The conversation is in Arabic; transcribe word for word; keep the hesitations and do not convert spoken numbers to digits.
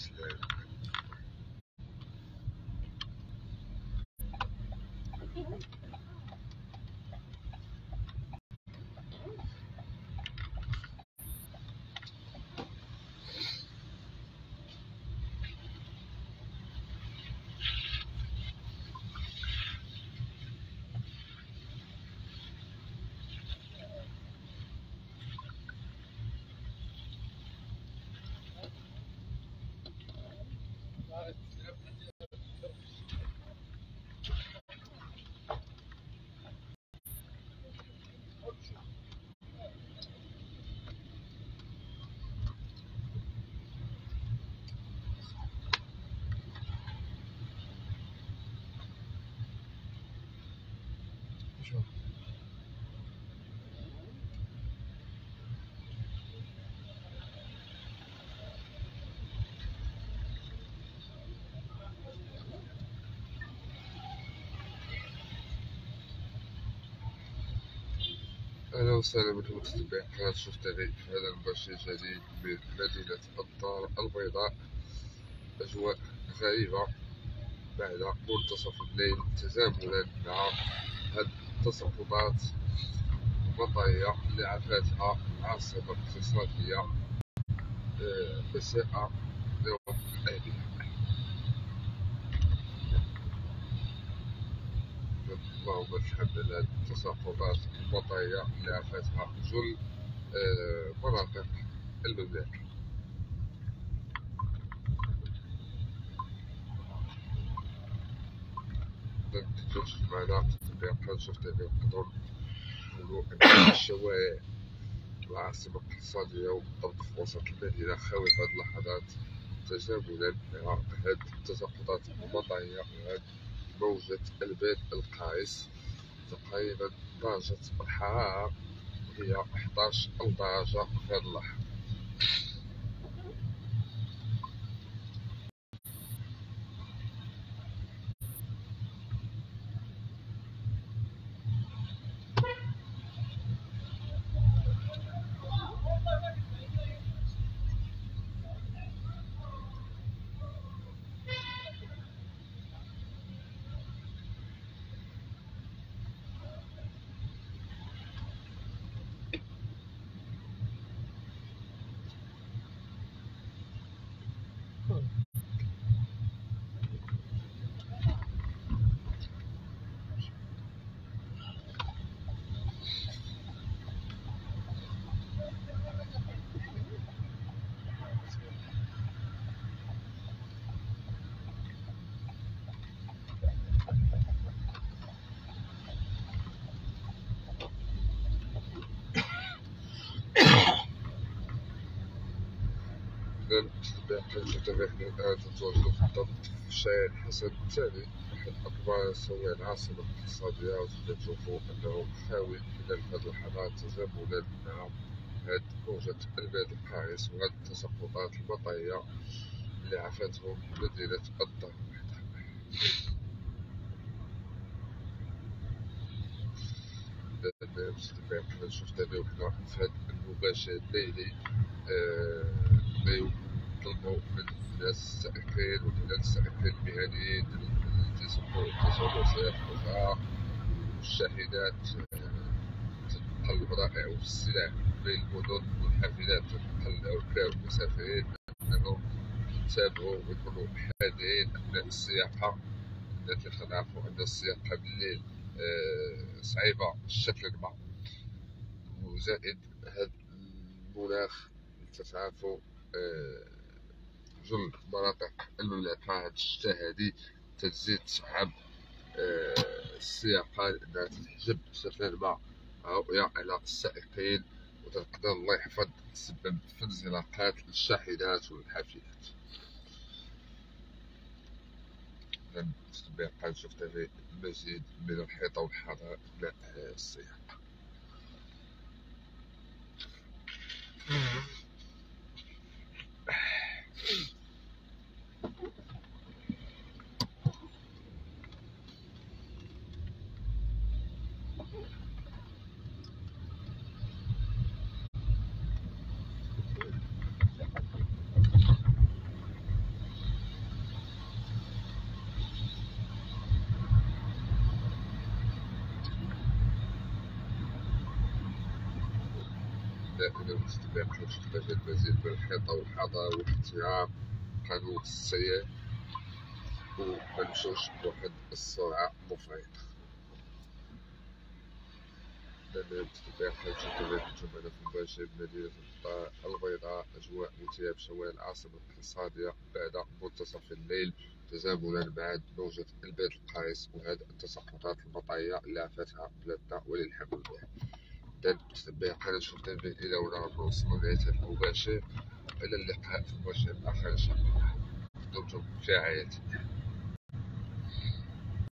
سلام. شوف أهلا وسهلا بكم متابعين قناة شوف تيفي في هذا المباشر الجديد من مدينة الدار البيضاء. أجواء غريبة بعد منتصف الليل تزامنا مع هذه التصرفات المطرية اللي عرفتها العاصمة الاقتصادية مساء يوم الأربعاء. اللهم الحمد لله التصرفات المطرية اللي عرفتها جل مناطق المملكة. تتوجد معنا تتبع قناة شوف تيفي. نقدروا نقولوا أن الشوارع العاصمة الاقتصادية وبالضبط في وسط المدينة خاوية في هذه اللحظات تزامنا مع هذه التساقطات المطرية وهذه موجة البرد القارس. تقريبا درجة الحرارة هي إحداش درجة في هذه اللحظة. الآن تتواجد بالضبط في شارع الحسن الثاني أحد أكبر سواق العاصمة الاقتصادية. وتقدروا تشوفوا أنه خاوي خلال هذه اللحظات تزامنا مع هذه موجة البرد القارس وهذه التساقطات المطرية اللي عفتهم مدينة الدار البيضاء. مستمعين قناة شوف تيفي وحنا في هذا المباشر الليلي نطلبوا من الناس السائقين وكذلك السائقين المهنيين التزموا سير الرفاه والشاحنات تنقل البضائع والسلع بين المدن والحافلات تنقل وكلاو المسافرين أنهم يتابعوا ويكونوا حذرين أثناء السياقة. التي كنعرفوا أن السياقة بالليل صعيبة بشكل ما، وزائد هذا المناخ تتعرفوا جل مناطق المملكة هاد الشتا هادي تزيد تصعب السياقة لأنها تحجب بشكل ما الرؤية على السائقين وتقدر الله يحفظ تسبب في انزلاقات الشاحنات والحافلات. نستطيع قناة شوف تيفي المزيد من الحيطة والحذر أثناء السياقة. دائما المتتبعات تحتاج المزيد من الحيطة والحذر والاحترام قانون السير ومنمشوش بواحد السرعة مفرطة. لأن المتتبعات كما كنتم معنا في مباشر مدينة الدار البيضاء، أجواء متيابسة وهي العاصمة الاقتصادية بعد منتصف الليل، تزامنا مع موجة البرد القارس وهذه التساقطات المطرية اللي عافتها بلادنا وللحمد لله. إذا متتبعات شكرا إلى هنا وصلنا لنهاية هذا المباشر، إلى اللقاء في مباشر آخر إن شاء الله. دمتم في رعاية الله.